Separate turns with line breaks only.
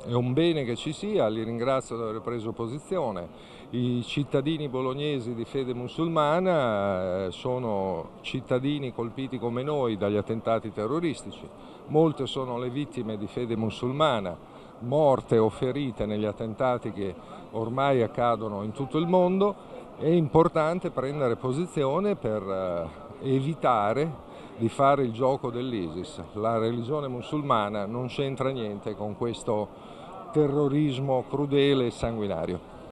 È un bene che ci sia, li ringrazio di aver preso posizione. I cittadini bolognesi di fede musulmana sono cittadini colpiti come noi dagli attentati terroristici. Molte sono le vittime di fede musulmana, morte o ferite negli attentati che ormai accadono in tutto il mondo. È importante prendere posizione per evitare di fare il gioco dell'ISIS. La religione musulmana non c'entra niente con questo terrorismo crudele e sanguinario.